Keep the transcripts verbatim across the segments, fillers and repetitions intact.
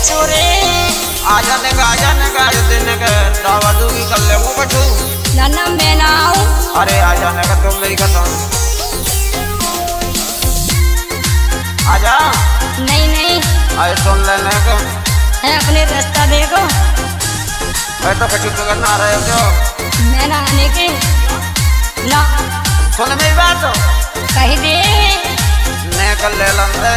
छोरे आजा ने का आजा ने का दिन के दावा दूंगी कर ले वो कछु ना ना मैं ना आऊं। अरे आजा ने का तुम मेरी कसम आजा। नहीं नहीं आए सुन लेने को है अपने रास्ता देखो। मैं तो कछु तो करना रहे हो जो मैं ना आने की ना सुन मेरी बात तो कही दे ने कर ले लंदे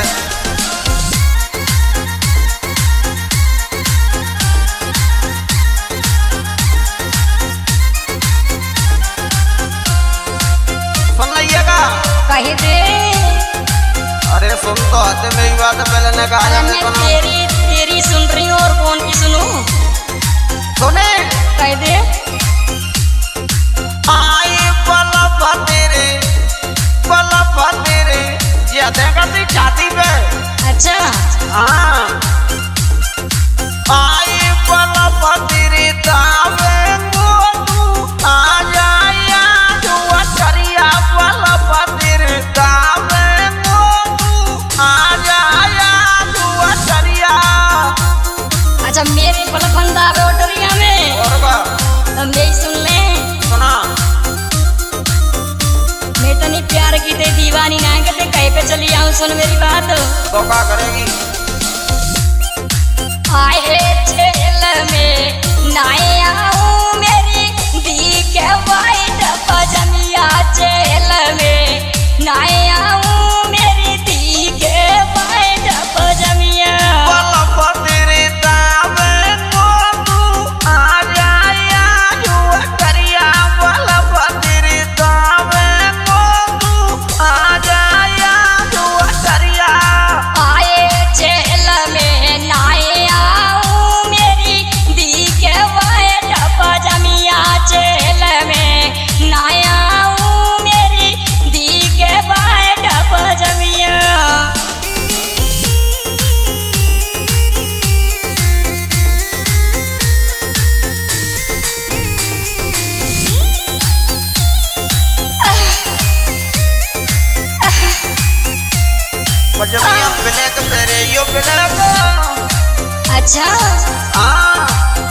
कही दे। अरे सुन तो आते मेरी बात पहले ने कहा जाने को ना तेरी तेरी सुन रही हूँ और कौन की सुनूं। सुने कह दे आई पलप तेरे पलप तेरे ज्यादा करती छाती पे। अच्छा हाँ आई पलप तेरे दावे को तू आ जाया जो करिया पलप तेरे दावे को तू आ जाया जो करिया। अच्छा मेरे पलफंदा रोटरिया में और बा तुम यही सुन ले सुना मैं तो नहीं प्यार की ते दीवानी ना कहते कहीं पे चली आऊं। सुन मेरी बात तो क्या करेगी आए झेल में नाए आऊं मेरी दी के वाइट पजमिया झेल में नाए आऊं मेरी दी के वाइट पजमिया। पलप तेरे दावे को तू आ जाया जो करिया पलप तेरे दावे को तू आ जाया जो करिया। आए झेल में नाए आऊं मेरी दी के वाइट पजमिया झेल में नाए आऊं मेरी दी के वाइट पजमिया। पजमिया ब्लैक तेरे यो ब्लैक। अच्छा हाँ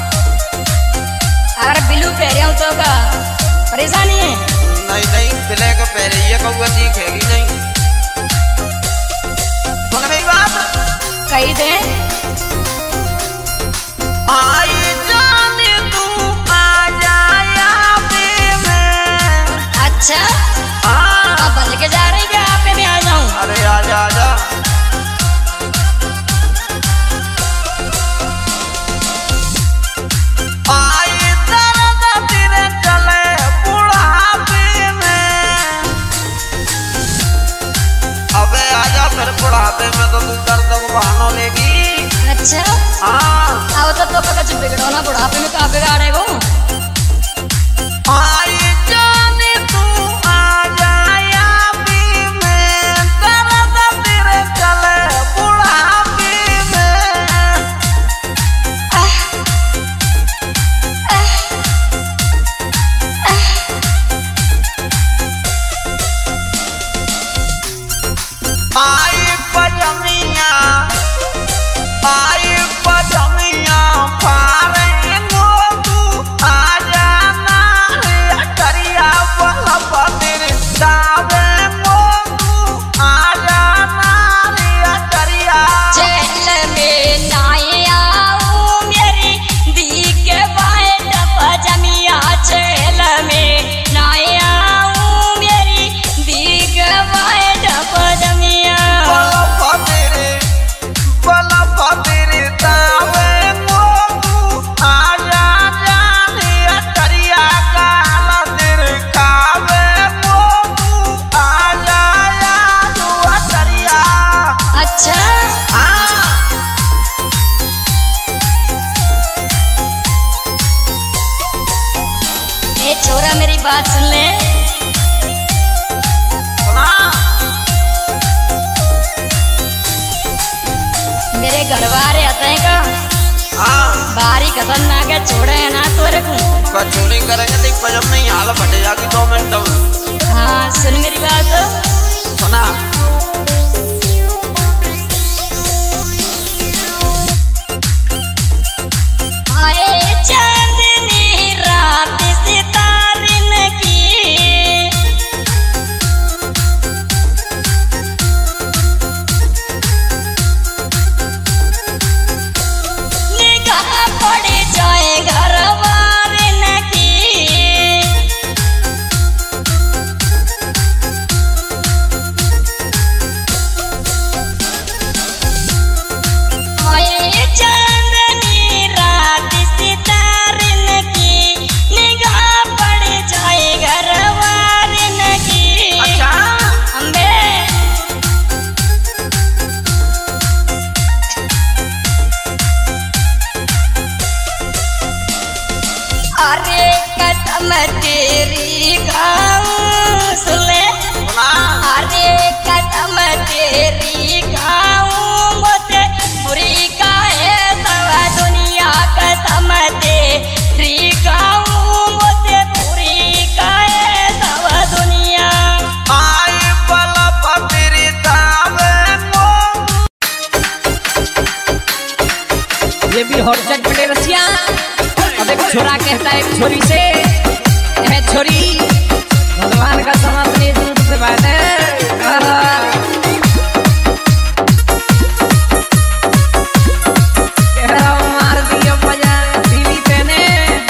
अगर ब्लू पहरे हूँ तो का परेशानी है। नहीं नहीं ब्लैक पहरे ये कौआ दिखेगी नहीं। सुन मेरी बात कही दे आई जाने तू आ जाया पे मैं। अच्छा हाँ अब बदल के जा रही क्या आप पे मैं आ जाऊं। अरे आजा आजा आई दर्द तेरे चले बुढ़ापे में। अबे आजा फिर बुढ़ापे में तो तू दर्द को बहाना लेगी। अच्छा हाँ अब तो तो का कुछ बिगड़ो ना बुढ़ापे में कहाँ बिगाड़े वो। आई जाने तू आ जाया भी मैं दर्द तेरे चले बुढ़ापे में। आई पजमिया आई पजमिया पारे को तू आ जाना करिया पलप तेरे दावे को तू आ जाना करिया। जेल में नाए आऊं मेरी दी के वाइट पजमिया जेल में नाए आऊं मेरी दी के वाइट पजमिया। पलप तेरे पलप तेरे दावे को तू आ जाना करिया काला तेरे कावे को तू आ जाया जो करिया। अच्छा हाँ ए छोरा मेरी बात सुन ले सुना मेरे घर वाले आते हैं का हाँ बारी खतरनाक है छोड़े है ना तोरे को। कचौड़ी करेंगे तो पजम नहीं हाल फटे जाती दो मिनट में। हाँ सुन मेरी बात सुना और चटपटे रसिया। अब एक छोरा कहता है एक छोरी से, है छोरी भगवान का समा अपने दूध से बात है। मार दियो बजा दिली तेने,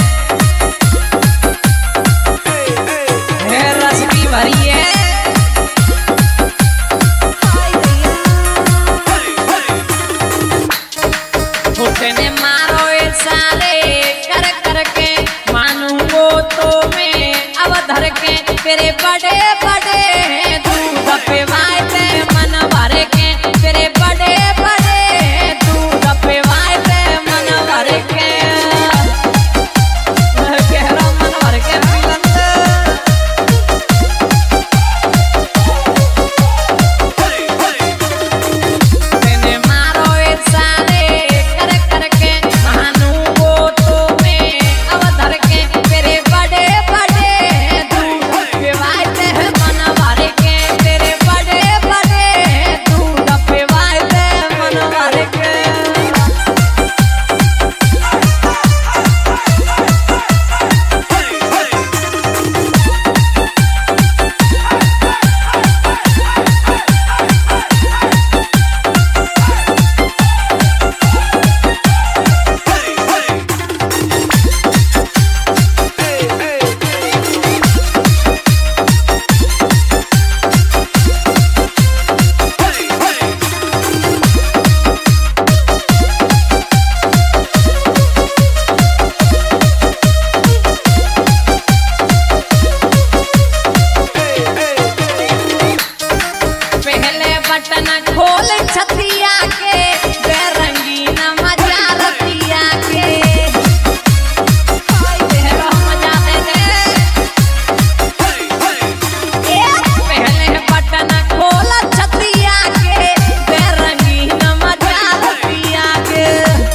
है रस की भरी है। ने मारो सारे कर करके मानूंगो तो मैं अब धर के तेरे बड़े बड़े दूध पे वायते मन भर के, तेरे बड़े बड़े दूध पे वायते मन भर के। कह रहा मन भर के तेने मारो सारे बटन खोल छतिया के बेरंगीन मजा रतिया के, मजा दे दे। पहले बटन खोल छतिया के बेरंगीन मजा रतिया के।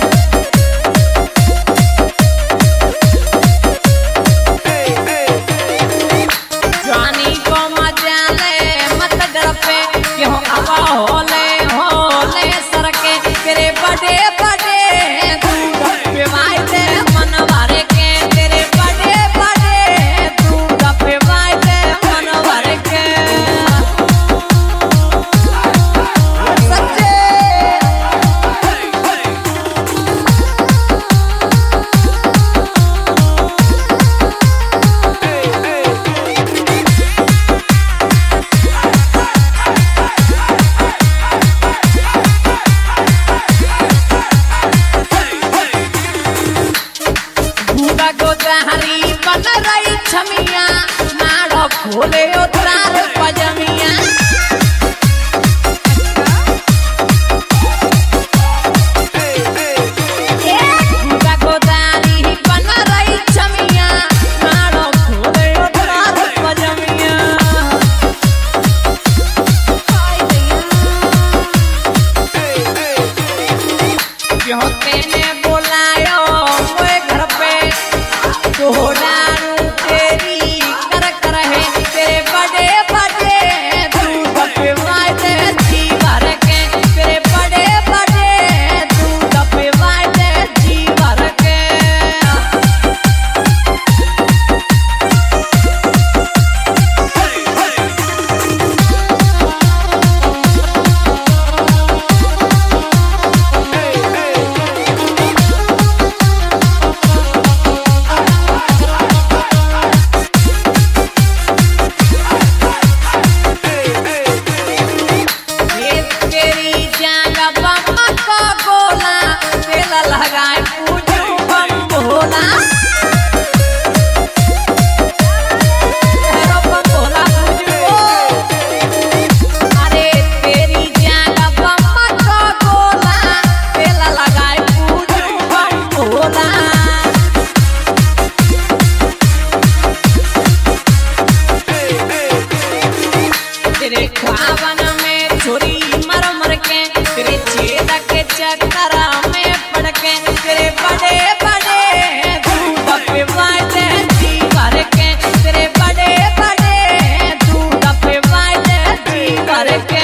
जानी को मजा ले मत डर पे क्यों होले होले सरके, तेरे बड़े बड़े दूध पे वायते मन भर के, तेरे बड़े बड़े दूध पे वायते मन भर के। सच्चे गोदाहरी बन रही छमिया नाड़ो खोले उतार पजमिया। गोदाहरी बन रही छमिया नाड़ो खोले उतार पजमिया। क्यों तेने बोलायो मोए घर पे तोड़ारू तेरी कर कर है, तेरे बड़े बड़े दूध पे वायते जी भर के, तेरे बड़े बड़े दूध पे वायते जी भर के। लगाए पूजू बम भोला, बम भोला पूजू। अरे तेरी जागा बम का गोला, तेला लगाए पूजू बम भोला। तेरे खावन में छोरी मर मर के, तेरे छेद के चक्करा में पड़ के, तेरे बड़े बड़े दूध पे वायते जी भर के, तेरे बड़े बड़े दूध पे वायते जी भर के।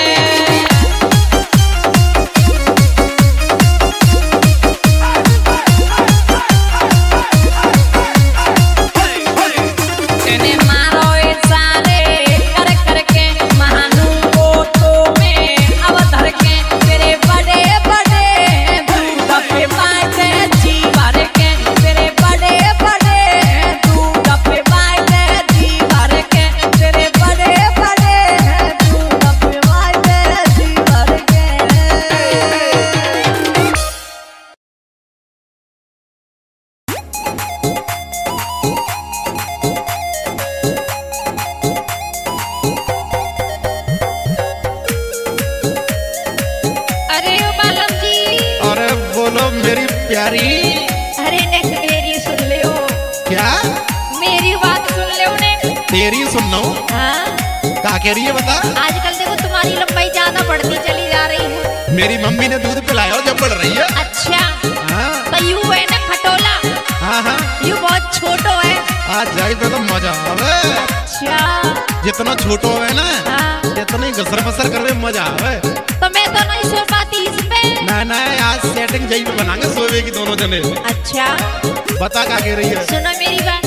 प्यारी। अरे ने मेरी सुन ले हो। क्या? मेरी बात सुन ले ने। तेरी सुन लो। हाँ? क्या कह रही है बता? आजकल देखो तुम्हारी लंबाई ज्यादा बढ़ती चली जा रही है। मेरी मम्मी ने दूध पिलाया जब बढ़ रही है। अच्छा। हाँ। तो यू है ना खटोला। हाँ हाँ। यू बहुत छोटो है। आज जाए तो मजा आवे। अच्छा। जितना छोटो है ना, हाँ। जितना गसर बसर करने में मजा आवे। तो मैं तो नहीं सो पाती इस पे। ना ना आज सेटिंग जही पे बनाएंगे सोवे की दोनों जने। अच्छा। बता क्या कह रही है? सुनो मेरी बात।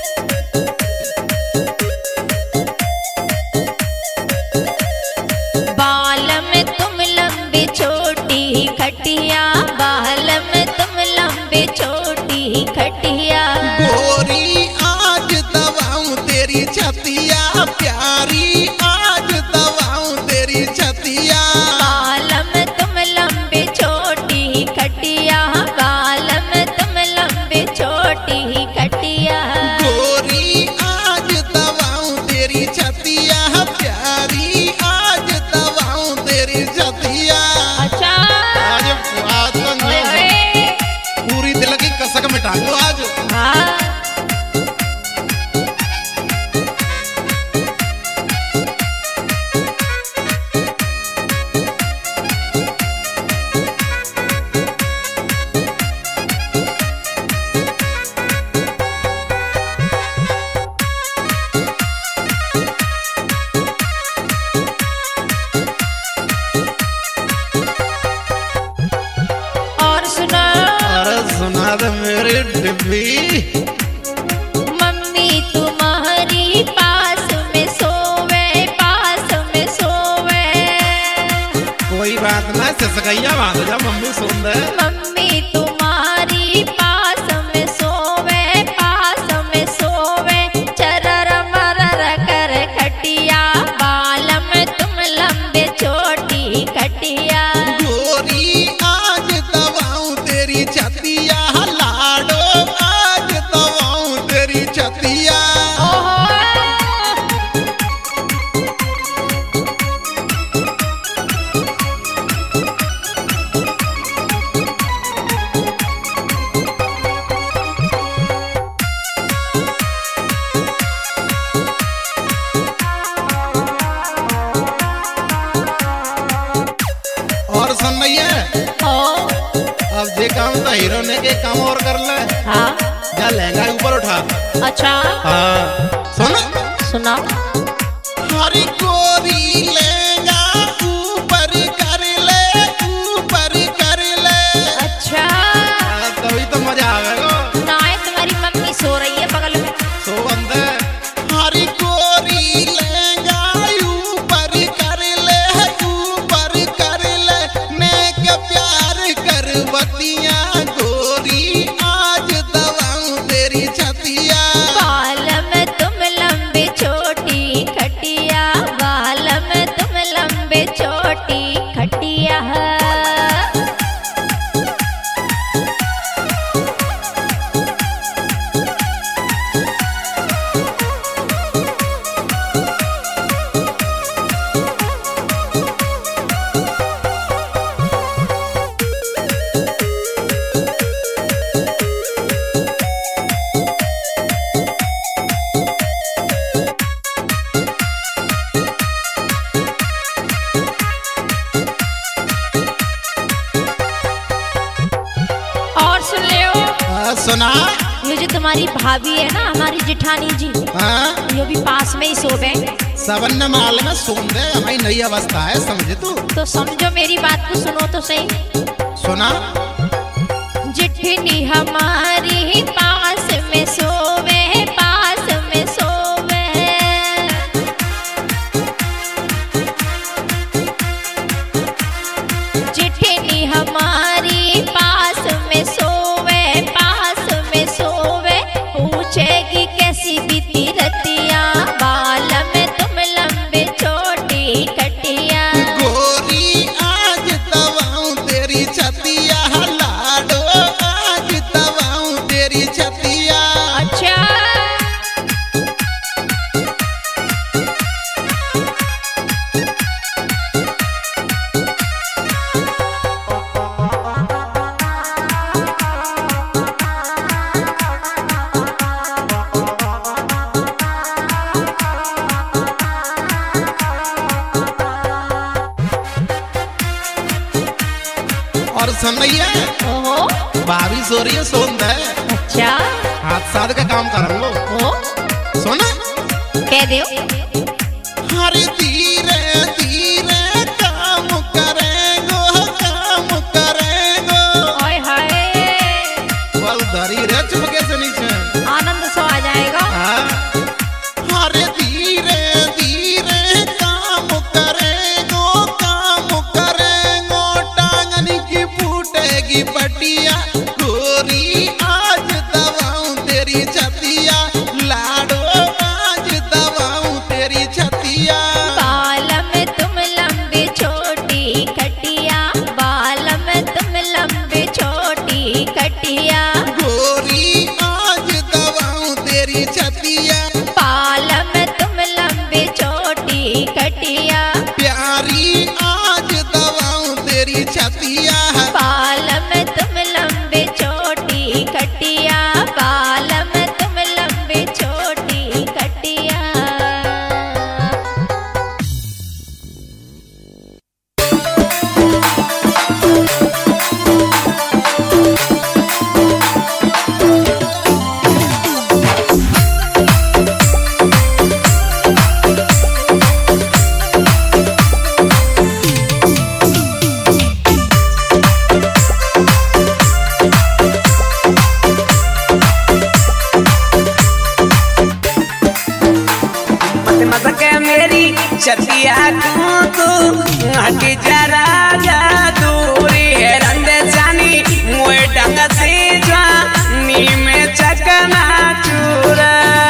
बाल में तुम लंबी छोटी खटिया, बाल में तुम लंबी छोटी खटिया। गोरी आज दबाऊं तेरी छतिया, प्यारी आज दबाऊं तेरी छतिया। बाल में तुम लंबी छोटी खटिया, बाल में तुम लंबी छोटी खटिया। गोरी आज दबाऊं तेरी छतिया, प्यारी आज दबाऊं तेरी छतिया। अच्छा। आज आज ओए ओए। पूरी दिल की कसक मिटा दो आज। हाँ। और सुना। अरे सुना दे मेरी डिब्बी। मम्मी तुम्हारी पास में सोवे, पास में सोवे। कोई बात ना, सिसकैया बांध जा मम्मी सुन दे। मम्मी तुम्हारी पास में सोवे, पास में सोवे। चरर मरर कर खटिया, बाल में तुम लंबे छोटी खटिया। गोरी आज दबाऊं तेरी छतिया, लाडो आज दबाऊं तेरी छतिया। ओहो। और सुन रही है? ओ। अब जे काम तो हीरो ने के काम और कर ले। हाँ। जा लहंगा ऊपर उठा। अच्छा। हाँ सुन। सुना। हरी गोरी लहंगा ऊपर कर ले, ऊपर कर ले। अच्छा। हाँ, तभी तो मजा आवेगा। ना है तुम्हारी मम्मी सो रही है बगल में। सो बंदे। हरी गोरी लहंगा ऊपर कर ले, ऊपर कर ले। नेक प्यार कर बतिया, गोरी आज दबाऊं तेरी छतिया। बाल में तुम लंबी छोटी खटिया, बाल में तुम लंबी छोटी खटिया। और सुन ले हो। हाँ, सुना। ये जो तुम्हारी भाभी है ना, हमारी जेठानी जी, हाँ ये भी पास में ही सोवे। सबन माल में सुन दे, हमारी नई अवस्था है समझे तू। तो समझो मेरी बात को, सुनो तो सही। सुना। जेठनी हमारी पास में सोवे, पास में सोवे। जेठनी हमारी पास में सोवे, पास में सोवे। पूछेगी कैसी बीती रतिया, बाल में तुम लंबे छोटी खटिया। गोरी आज दबाऊं तेरी छतिया, लाडो आज दबाऊं तेरी छतिया। सुन रही है? ओहो भाभी सो रही है, सोन दे। अच्छा हाथ साथ का काम करूंगो। ओ सुन कह दो। हरे धीरे धीरे काम करेंगो, काम करेंगो। ओए हाय बल धरी रे चुपके से नीचे, आनंद सो आ जाएगा। हाँ। हरे धीरे धीरे काम करेंगो, काम करेंगो। टांगनी की फूटेगी पटिया, गोरी आज दबाऊं तेरी छतिया, लाडो आज दबाऊं तेरी छतिया। बाल में तुम लंबी छोटी कटिया, बाल में तुम लंबी छोटी कटिया, गोरी आज दबाऊं तेरी छतिया, बाल में तुम लंबी छोटी कटिया, प्यारी आज दबाऊं तेरी छतिया। बाल में तुम लंबी छोटी कटिया, बाल में तुम लंबी छोटी कटिया। छतिया तू हट जरा जा दूरी है रंग जानी मोए डंग से जानी में चकना चूरा।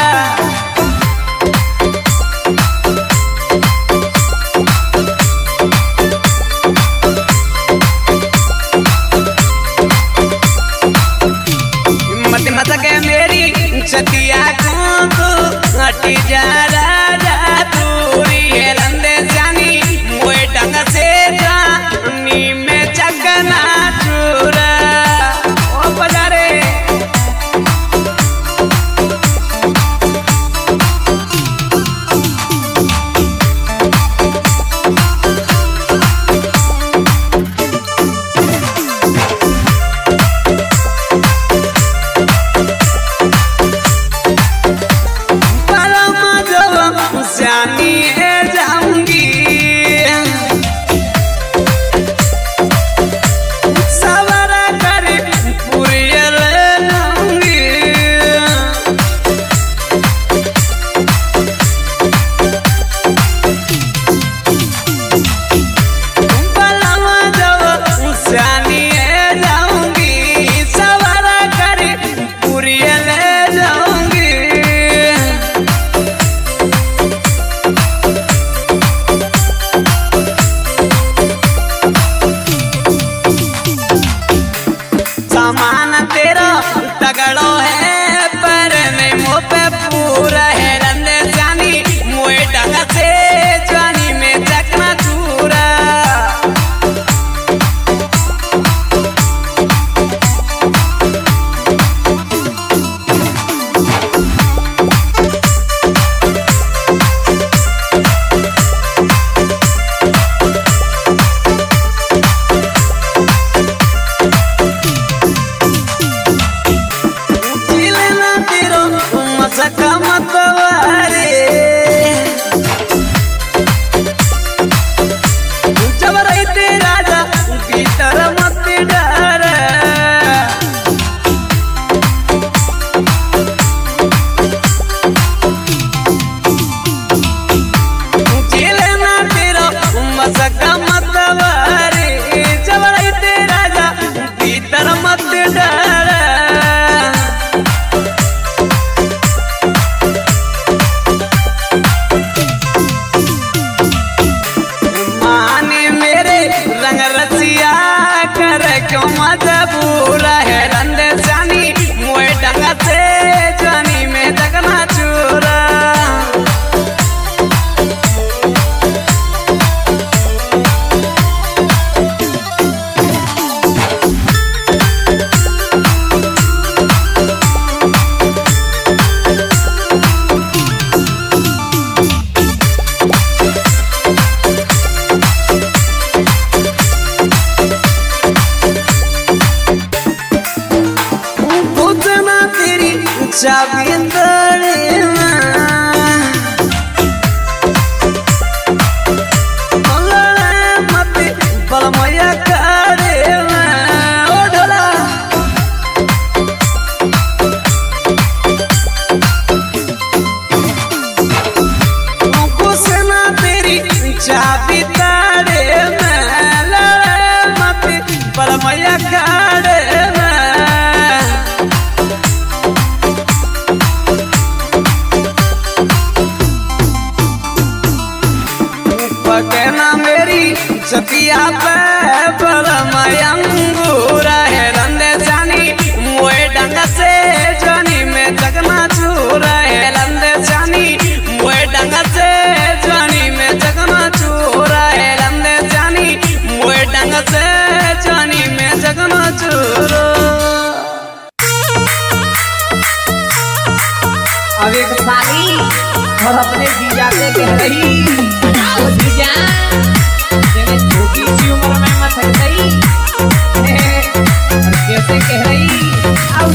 मत मत के मेरी छतिया तू हट जरा जा दूरी है रंग जानी मोए डंग से जानी कहना मेरी सतिया पे परमयंगूर है लंदे जानी मोए डंग से जानी में जगना चूर है लंदे जानी मोए डंग से जानी में जगना चूर है लंदे जानी मोए डंग से जानी में जगना चूर। अब एक साली और अपने जीजा से कह रही वो जीजा तेरे छोटी सी उम्र में मत गई और कैसे कह रही आओ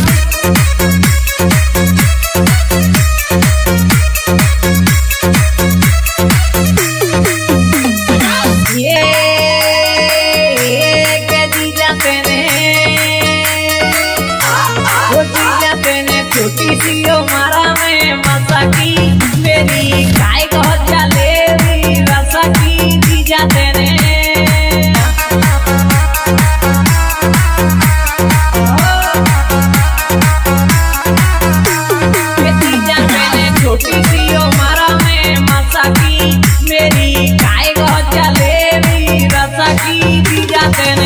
ये के जीजा तेरे वो जीजा तेरे छोटी सी उम्र में मसाकी मेरी काय को जलेबी रसकी जीजा तेरे जीजा तेरे छोटी सी उम्र में मसाकी मेरी काय को जलेबी रसकी जीजा तेरे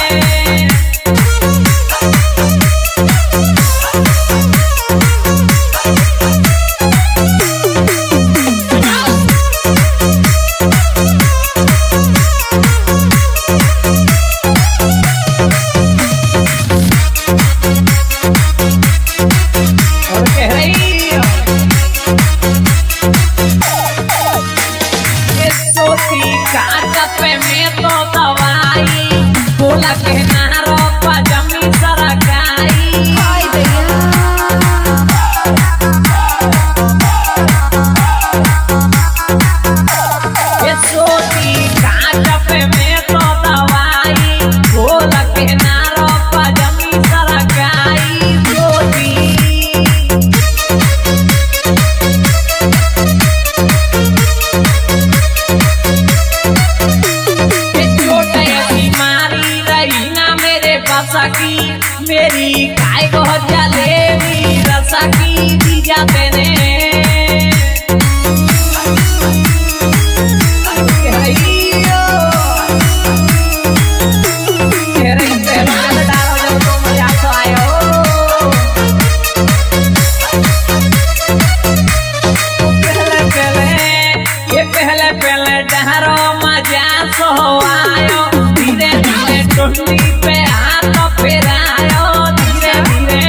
मेरी काय को जलेबी रसकी जीजा तेरे पहले पहले ये पहले पहले डहरो मजा सो आयो धीरे धीरे टोली पे हाथ फेरायो धीरे धीरे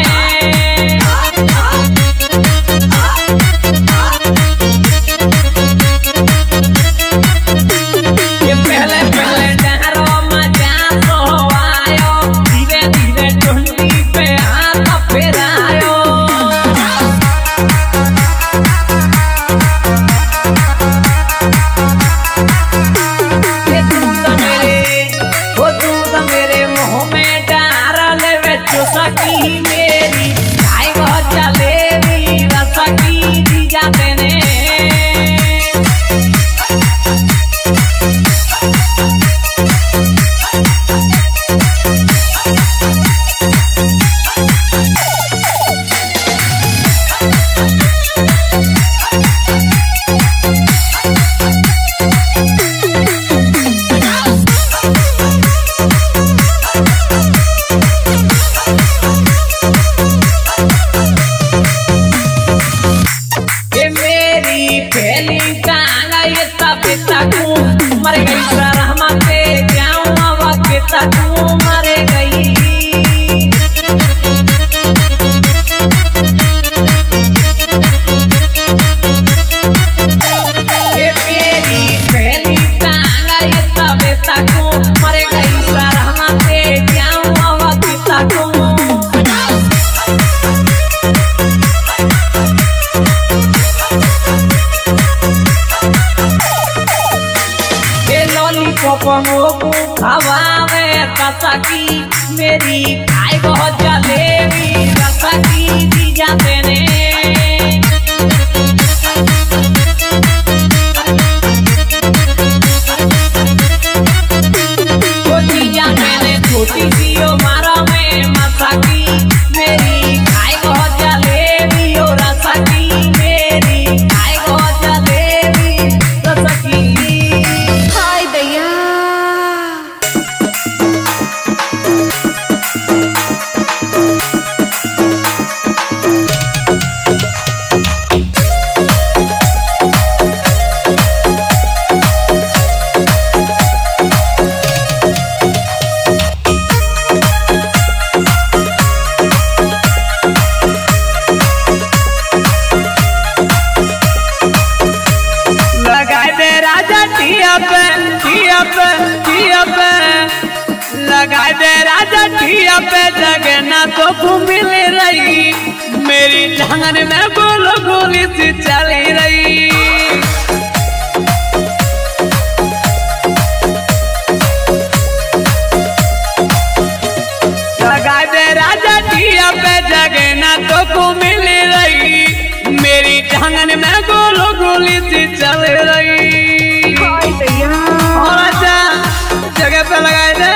ये पहले पहले डहरो मजा सो आयो धीरे धीरे टोली पे हाथ फेरायो सकी मेरी काय को जलेबी रसकी जीजा तेरे मर गई रहमा पे जाऊं हवा के तू मर गई ये मेरी पहली टांगा ये तबे तक मर गई रहमा पे जाऊं हवा के तू मोकू खवावे कसकी मेरी काय को जलेबी रसकी जीजा तेरे वो जीजा तेरे छोटी सी उम्र में मसाकी मेरी काय को जलेबी और रसकी मेरी काय को जलेबी रसकी ठिया पे ठिया पे ठिया पे लगा दे राजा ठिया पे जगह ना तो घूमिल रही मेरी ढंगन में गोल गोली सी चली रही लगा दे राजा ठिया पे जगह ना तो घूमिल रही मेरी ढंगन में गोल गोली सी चल रही और अच्छा जगह पे लगाए दे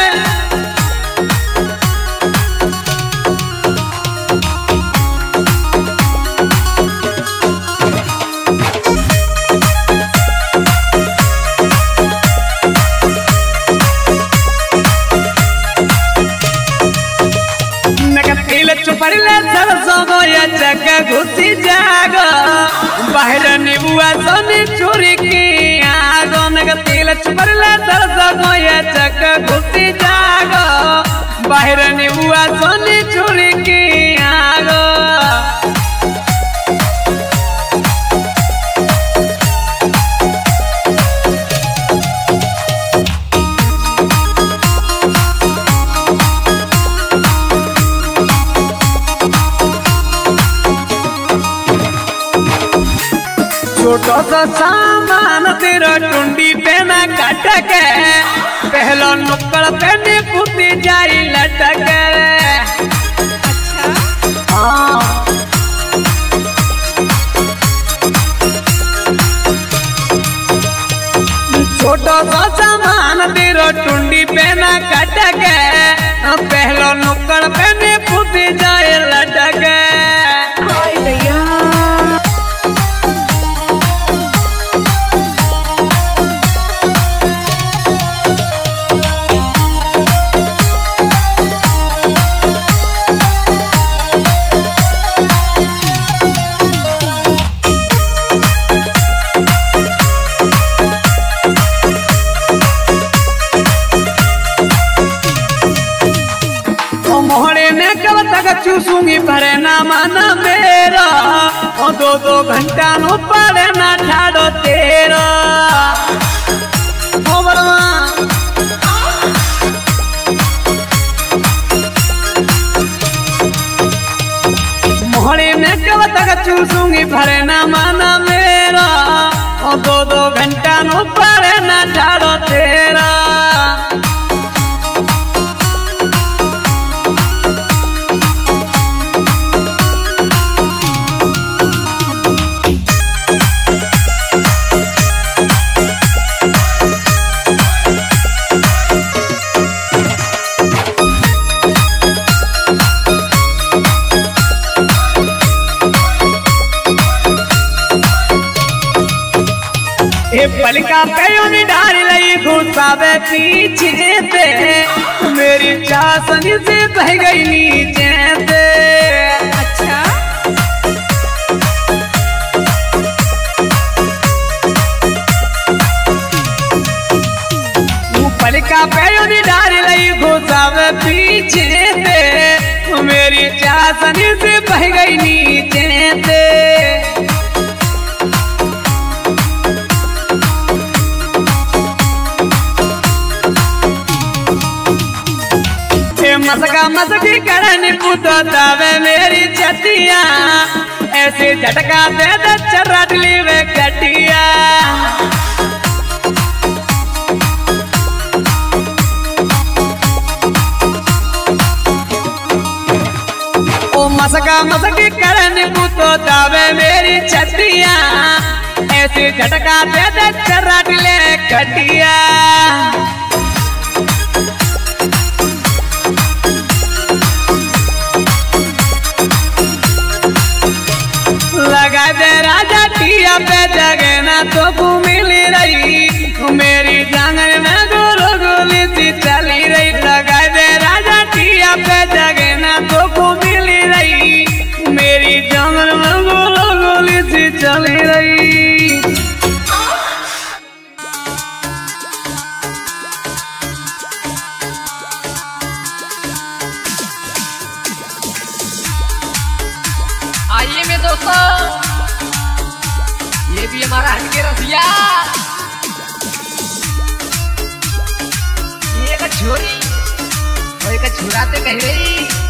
चुपड़ले सरसों को ये जगह घुसी जागो बाहर निबुआ सोनी चोरी की आगो नग तेल चुपड़ले सरसों को ये जगह घुसी जागो बाहर निबुआ सोनी चोरी की आगो छोटा सा सामान तेरा टुंडी पे ना कटक पहला नुक्कड़ पे ने पुती जाई लटक अच्छा हाँ छोटा सा सामान तेरा टुंडी पे ना कटक पहला नुक्कड़ पे ने पुती जाई लटक मोहरे में कब तक चूसूंगी भरे ना माना मेरा ओ दो दो घंटा नो पड़े ना ठाड़ो तेरा ओ बरवा मोहरे में कब तक चूसूंगी भरे ना माना मेरा ओ दो दो घंटा नो पड़े ना ठाड़ो तेरा पलका पे डाल लई घुसावे पीछे पे मेरी चासनी से बह गई नीचे पे अच्छा पलका पे डाल लई घुसावे पीछे पे मेरी चासनी से बह गई नीचे पे मसका मसकी करनी पुतोतावे मेरी छतिया ऐसे झटका दे दे चरटली वे कटिया ओ मसका मसकी करनी पुतोतावे मेरी छतिया ऐसे झटका दे दे चरटली कटिया लगा दे राजा ठिया पे जगह ना तो घूमिल रही मेरी जांगन में गोलो गोली सी चली रही लगा दे राजा ठिया पे जगह ना तो घूमिल रही मेरी जांगन में गोलो गोली सी चली रही आइए मेरे दोस्तों, ये भी हमारा हटके रसिया छोरी कोई का छुराते कह रही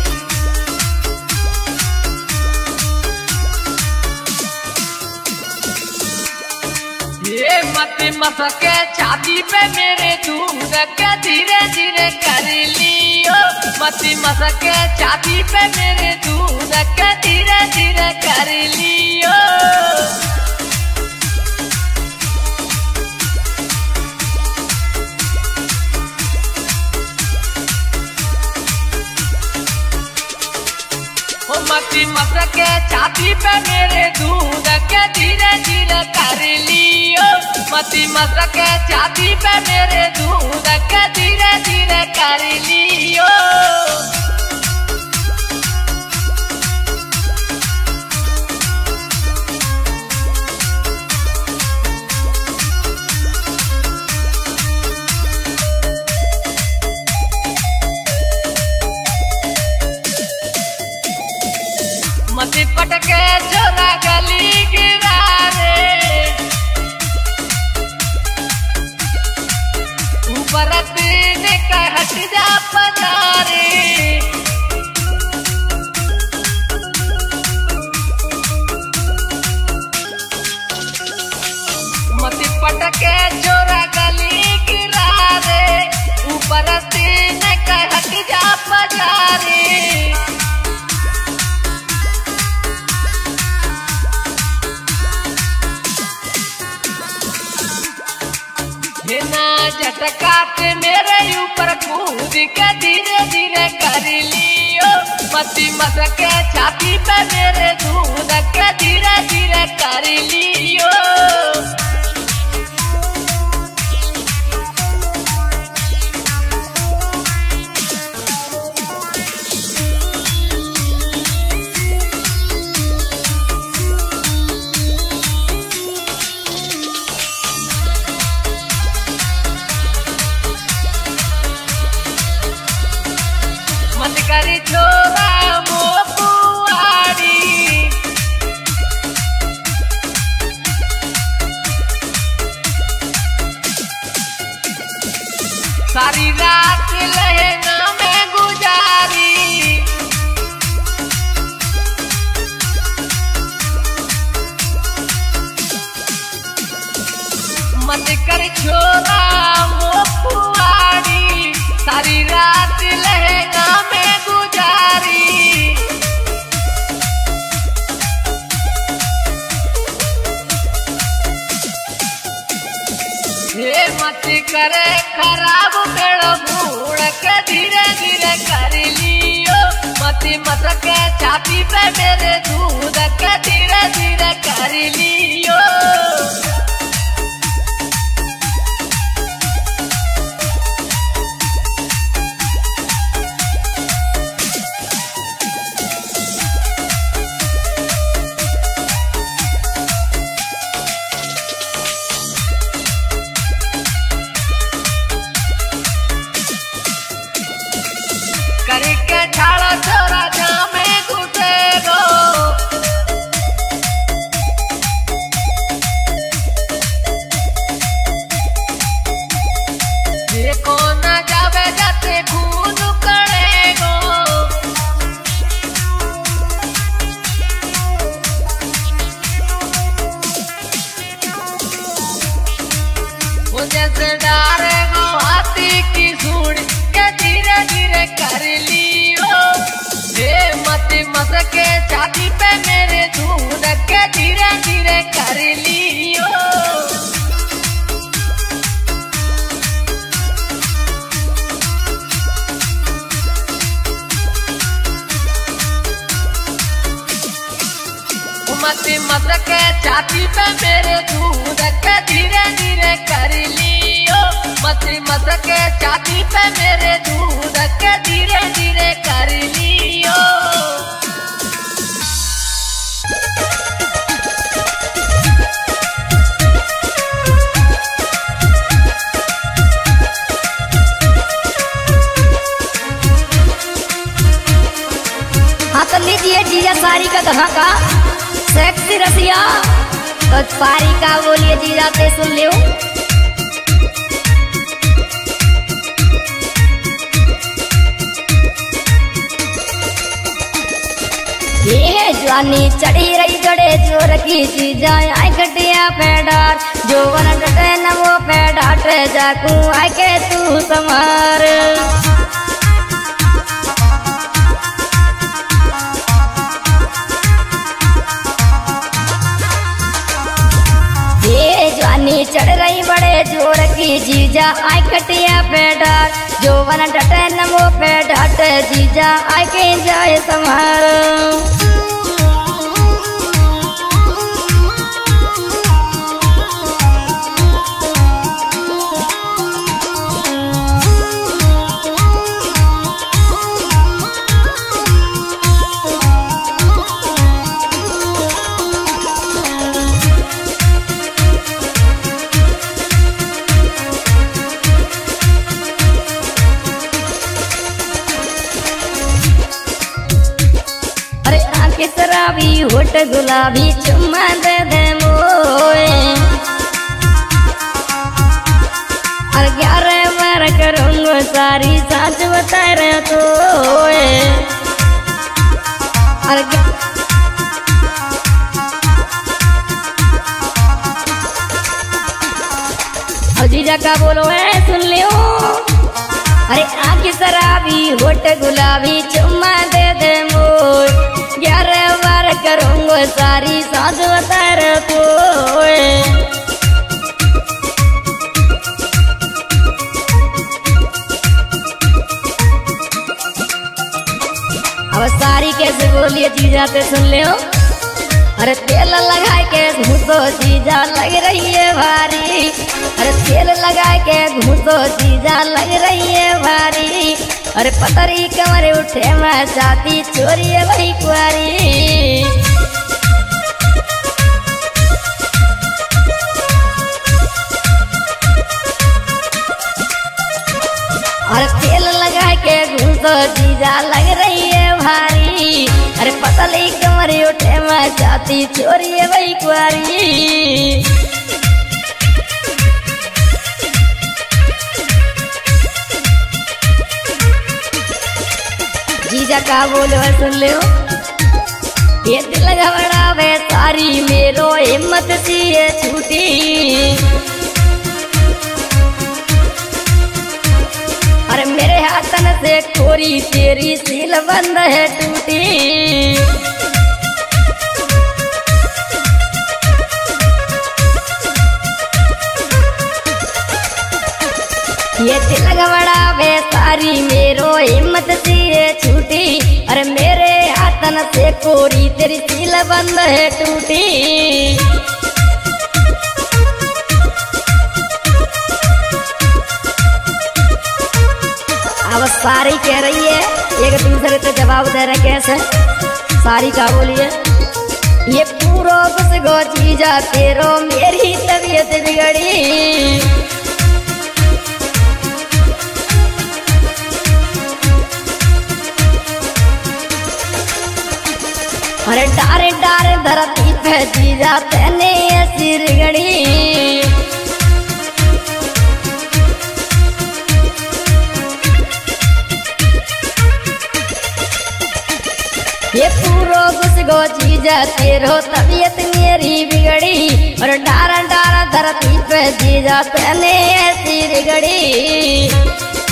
ये मत मसके छाती पे मेरे दूध के धीरे धीरे कर लियो मत मसके छाती पे मेरे दूध के धीरे धीरे कर लियो मती मसके छाती पे मेरे दूध के धीरे धीरे कर लियो मती मसके छाती पे मेरे दूध के धीरे धीरे कर लियो मती पटके छोरा गली गिरा रे ऊपर तीन का हट जा पधारे मती पटके छोरा गली गिरा रे ऊपर तीन का हट जा पधारे ना झटकात मेरे ऊपर कूद के धीरे धीरे कर लियो मती मसके छाती पे मेरे दूध के धीरे धीरे कर लियो करी छोरा मोपुआड़ी सारी रात लहंगा में गुजारी मत कर छोरा मोपुआड़ी सारी रात लहंगा में गुजारी हे मत करे खराब पेड़ बूढ़ के धीरे धीरे कर लियो मत मसके छाती पे मेरे दूध के धीरे धीरे कर लियो करके छाड़ा छोरा जामे घुसेगो देखो न जावे जाते खून करेगो वो जैसे डारेगो हाथी की सूढ़ के धीरे धीरे कर लियो हे मत मसके छाती पे मेरे दूध के धीरे धीरे कर लियो मत मसके छाती पे मेरे दूध के धीरे धीरे कर लियो मत मसके छाती पे मेरे दूध के धीरे धीरे कर लियो हाँ तो लीजिए जीजा साड़ी का धमाका सेक्सी रसिया तो साड़ी का बोलिए जीजा पे सुन लियो जवानी चढ़ी रही जड़े जोर की चीजा आई खटिया पे डार जो वन डटे न वो पे डाटे जाकू आई के तू समार ये जवानी चढ़ रही बड़े जोर की जीजा आई खटिया पे डार जो वन डटे न वो पे डाटे जीजा आई के जाए समार शराबी होठ गुलाबी चुम्मा दे दे मोए और ग्यारह बार करूँगा सारी साँच बता रहे तो और जीजा का बोलो है सुन लियो अरे आँख शराबी होठ गुलाबी चुम्मा दे दे मोए ग्यारह बार करूँगा सारी सांस बता तो अब सारी कैसे बोलिए जीजा ते सुन ले अरे तेल लगा के घूसो जीजा लग रही है भारी अरे तेल लगा के घूसो जीजा लग रही है भारी अरे पतरी कमर उठे मैं चाहती चोरी है वही कुआरी अरे तेल लगा के घूसो जीजा लग रही है भारी अरे पतली कमर उठे मैं चाहती चोरी है वही कुआरी जीजा का बोलो सुन ले ये दिल घबरा वे सारी मेरो हिम्मत सी है छूटी अरे मेरे हाथन से खोरी तेरी सील बंद है टूटी ये दिल घबरा वे सारी मेरो हिम्मत सी है छूटी अरे मेरे हाथन से कोरी तेरी सील बंद है टूटी अब सारी कह रही है एक दूसरे से जवाब दे रहे कैसे सारी का बोलिए ये पूरा कुछ गो जीजा तेरो मेरी तबीयत बिगड़ी अरे डारे डारे धरती पे जीजा तेने ऐसी रिगड़ी ये पूरा कुछ गो जीजा तेरो तबीयत मेरी बिगड़ी और डारा डारा धरती पे जीजा तेने ऐसी रिगड़ी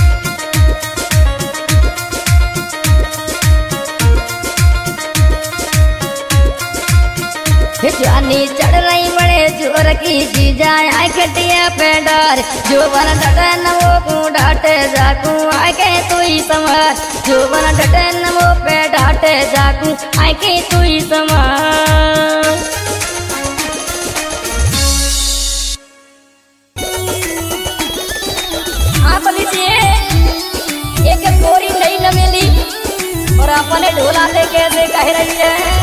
जानी चढ़ रही बड़े जोर की जीजा आई खटिया पे डार जो बन डटे न वो को डाटे जाकू आई के तू ही समार जो बन डटे न वो पे डाटे जाकू आई के तू ही समार आप लीजिए एक गोरी नहीं न मिली और अपने ढोला लेके ऐसे कह रही है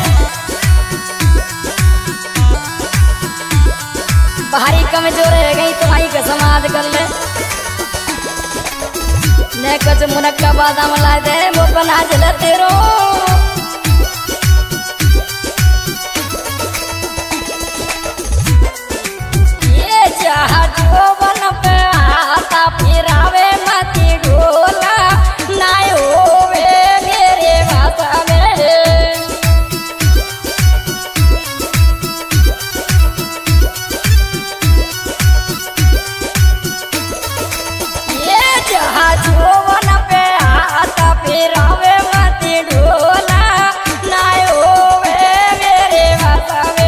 बाहरी कमजोर रह गई तुम्हारी का समाज कर ले ने कुछ मुनक्का बादाम ला दे वो बना जल तेरो ये चाहत को बन पे आता फिरावे मती ढोला ना होवे मेरे भाषा में जोवन पे हाथ फिरावे मती ढोला नाय होवे मेरे बसावे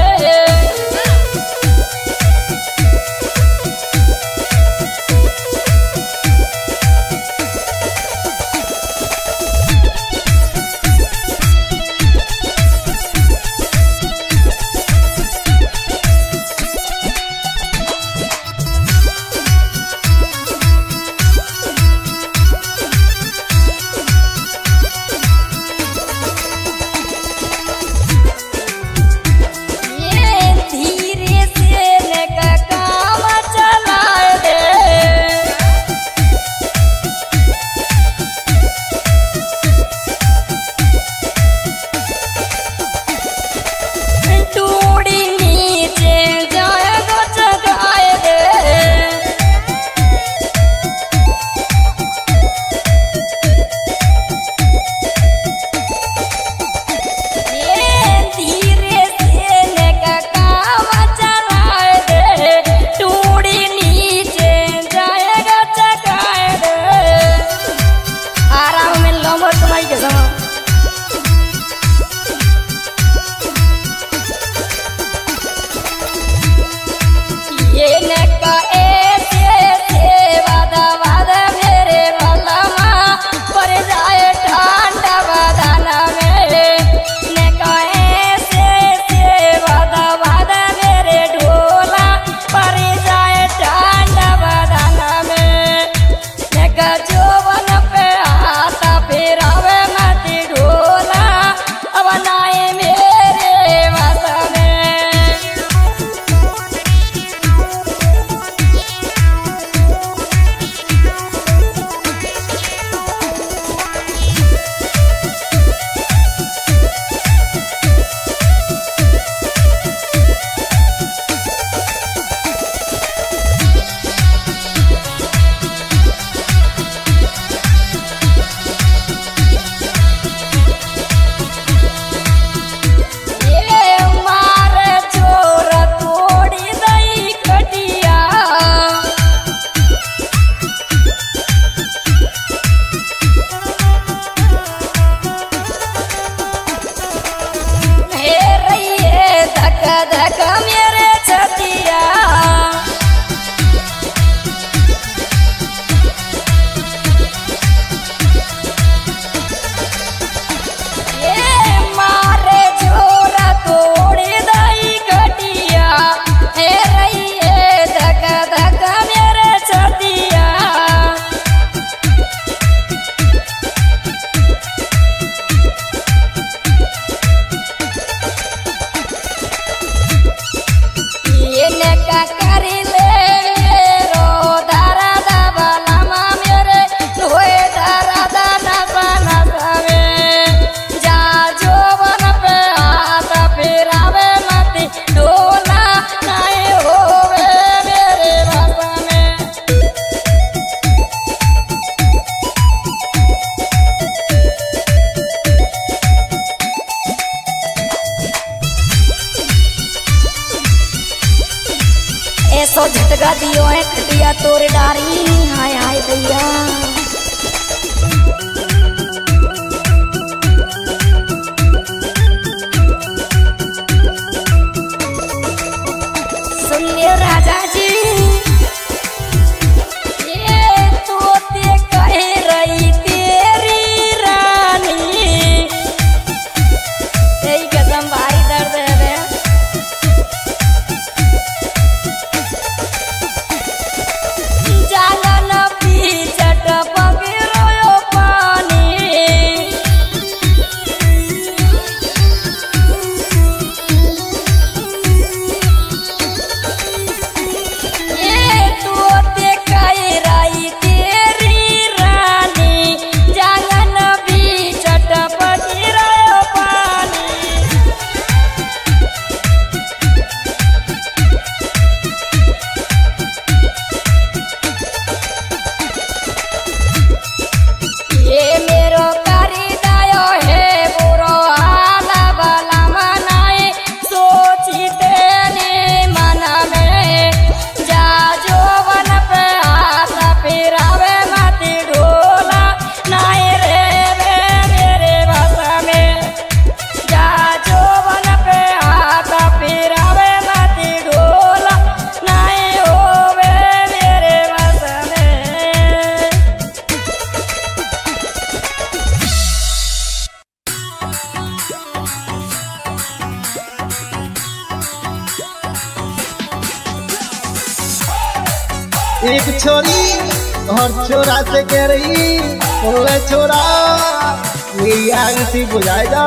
छोरी और छोरा से कह रही बोले छोरा मेरी आग सी बुझाए जा।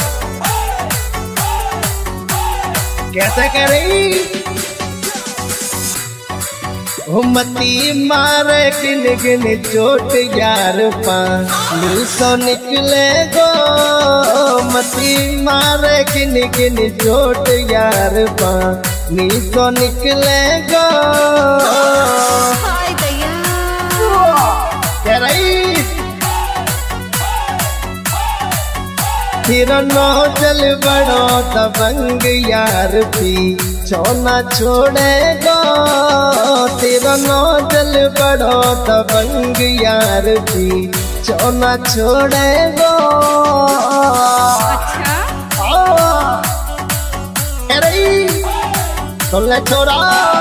कैसे कह रही मती मारे किन किन चोट यार पानी सो निकले गो। मती मारे किन किन चोट यार पानी सो निकले गो। कह रही फिर नो जल बड़ो दबंग यार पी छोना छोड़ेगा। तेरा नौजल बड़ो दबंग यार भी छोना छोड़ेगा। अरे सुन छोड़ा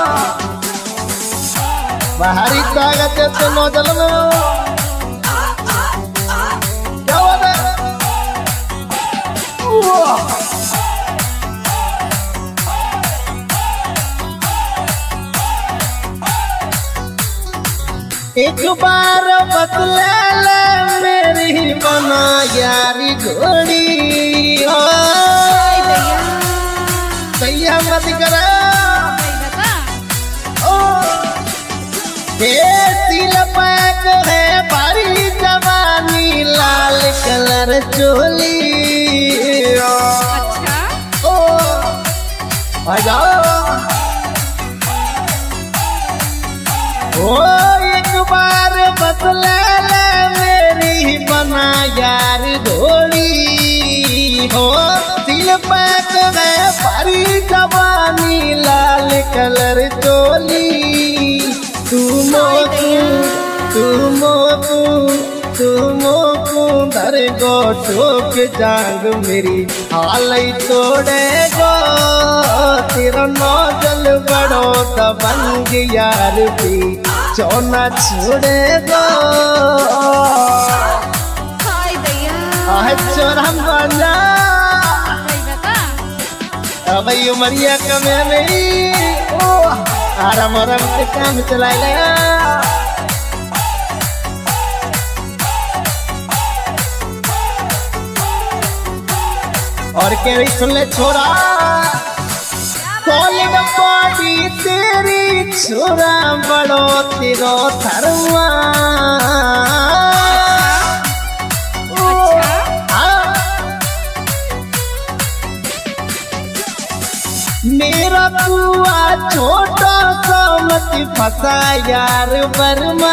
बाहरी ताकत तो नौजल में क्या बात है। एक बार बदले ले मेरी बना यारी घोड़ी। सैया मत करा तिल पैक है भारी जवानी लाल कलर चोली। ओ आ जाओ ओ एक बार बदले ले मेरी बना यार घोड़ी। हो तिल पैक है भारी जवानी लाल कलर चोली। तू मोकू तू मोकू तू मोकू धर गो ठोक जाग मेरी हाल तोड़े गो। तेरा नौजल बड़ो दबंग यार भी छोना छोड़ेगा। चोरा बना अब उमरिया कमे नहीं आराम आराम से काम चला लिया। और कह रही सुन ले छोरा सॉलिड बॉडी तेरी छोरा बड़ो तेरो थरवा। मेरा कुआ छोटा सा मत फंसा यार बर्मा।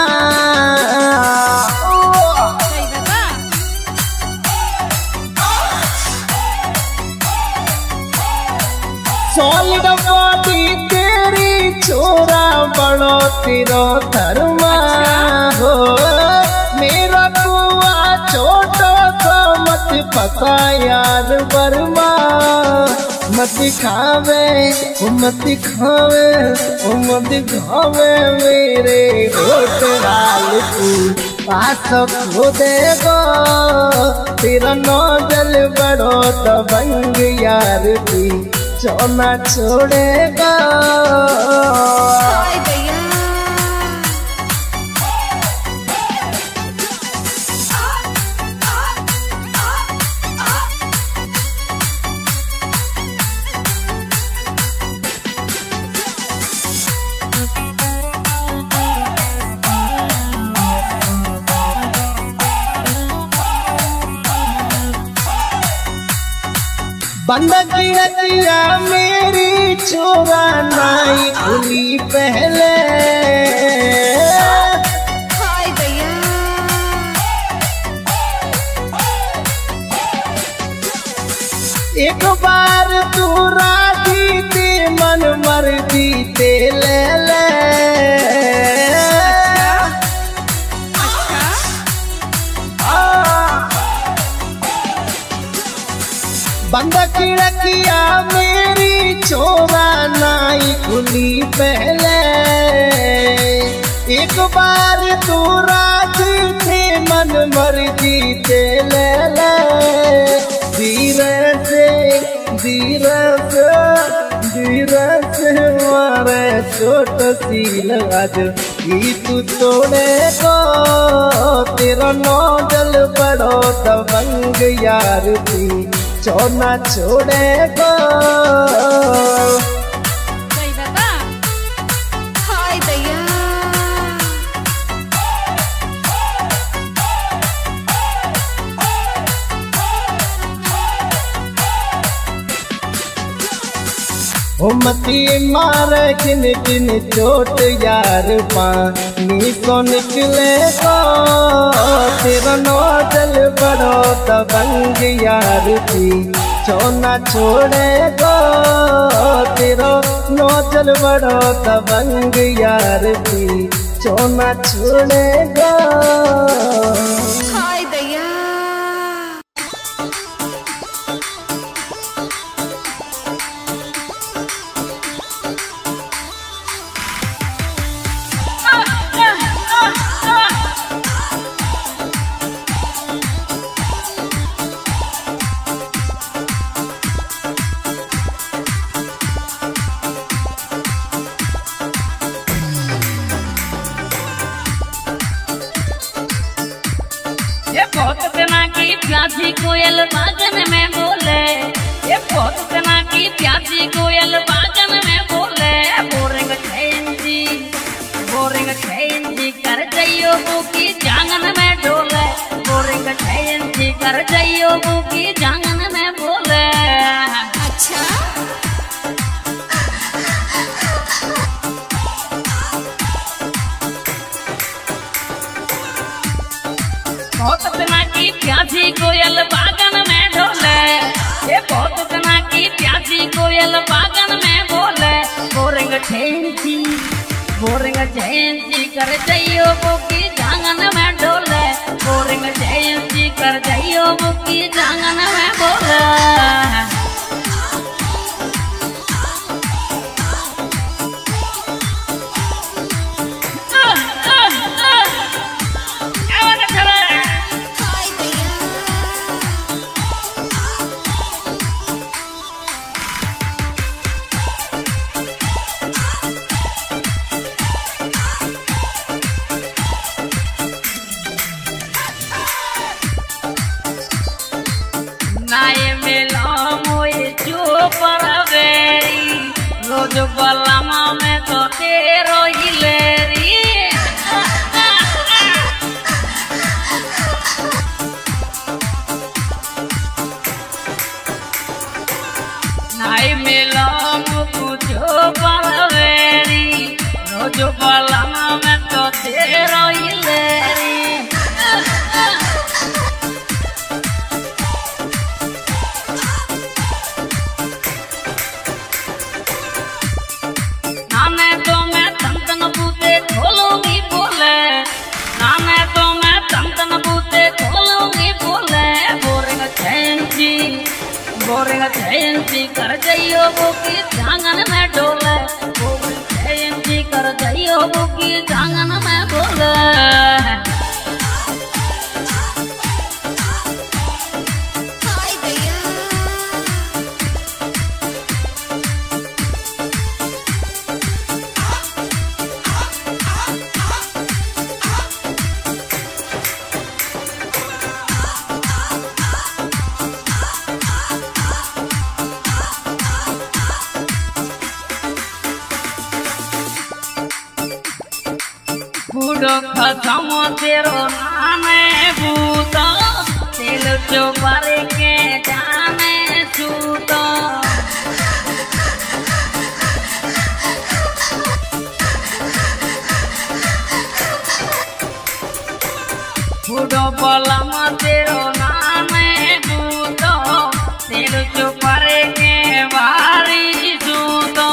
सॉलिड बॉडी तेरी छोरा बड़ो तेरो धर्मा। हो मेरा कुआ छोटा सा मत फंसा यार बर्मा। मत खावे मत खावे मत खावे मेरे होठ लाल तू पास खो देगा। तेरा नौजल बड़ो दबंग यार भी छोना छोड़ेगा। बंद किया मेरी छोरा नाई खुली पहले। एक बार तू राजी ते मन मर्जी ते ले ले। बंद खिड़किया मेरी छोरा नाई खुली पहले। एक बार तू राजी थे मन मर्जी ते ले ले। धीरे से धीरे से धीरे से मारे चोट सील आज ई तू तोड़े को तेरा नौजल बड़ो दबंग यार थी चौना छोड़े को मती मारे किन किन चोट यार पानी को निकले को तेरा नौजल बड़ो दबंग यार थी चौना छोड़े को तेरा नौजल बड़ो दबंग यार थी चौना छोड़े को प्यासी कोयल बागन में बोले ये बहुत तना की प्यासी कोयल बागन में बोले बोरिंग खेंजी बोरिंग खेंजी कर जाइयो वो की जांगन में डोले बोरिंग खेंजी कर जाइयो वो की जांगन में बोले अच्छा बहुत तना की प्यासी कोयल बागन में डोले ये बहुत तना की प्यासी कोयल बागन में बोले बोरिंग ठेंची बोरिंग ठेंची कर जाइयो वो की जांगन में डोले बोरिंग ठेंची कर जाइयो वो की जांगन में बोले रोज बलामा में तो तेरो हिलेरी नाई मिला मुझो बलवेरी रोज बलामा में तो तेरो हिलेरी बोरिंग ठेंची कर जाइयो वो की जांगन में डोले बोरिंग ठेंची कर जाइयो वो की जांगन में बोले बूढ़ो खसम तेरो नाने बूतो तेल जो पर के जाने सूतो बूढ़ो बलम तेरो नाने बूतो तेल जो पर के बारी सूतो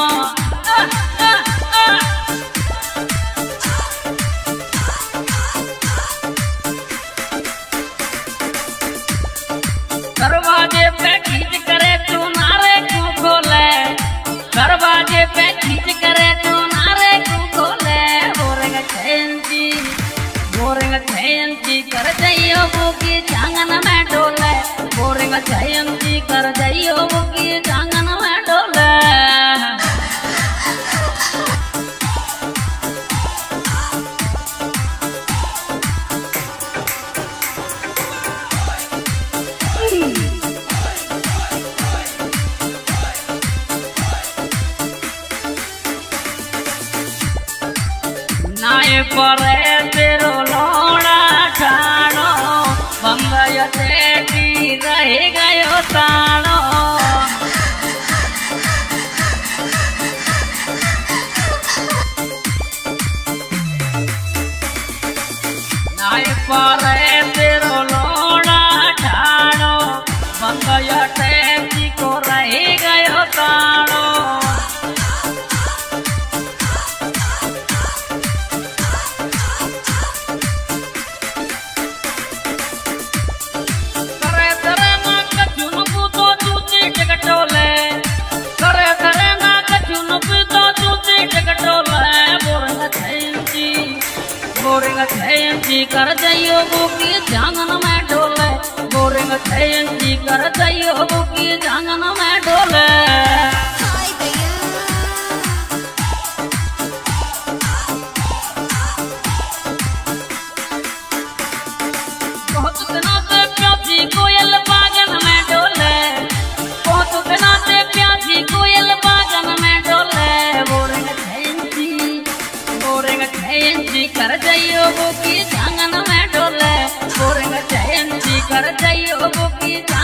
दरवाजे पे खींच करे तू नारे क्यों खोले दरवाजे पे खींच करे तू नारे क्यों खोले बोरिंग ठेंची बोरिंग ठेंची कर जाइयो वो की जांगन में डोले बोरिंग ठेंची कर जाइयो वो की जांगन में डोले परे तेरो लोड़ा ठाणो बंगय तेटी रह गयो ताणो नाय परे तेरो लोड़ा ठाणो बंगय तेटी को रह गयो ताणो कर जाइयो बुकी जांगन में डोले गोरेंग जी कर जाइयो बुकी जांगन में डोले बहुत दिनों से प्यासी कोयल बागन में डोले बहुत दिनों से प्यासी कोयल बागन में डोले गोरेंग जी गोरेंग जी कर जाइयो बुकी जांगन में डोले गोरेंग जी कर जाइयो बुकी